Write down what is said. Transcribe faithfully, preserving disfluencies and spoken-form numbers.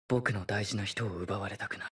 僕の大事な人を奪われたくない。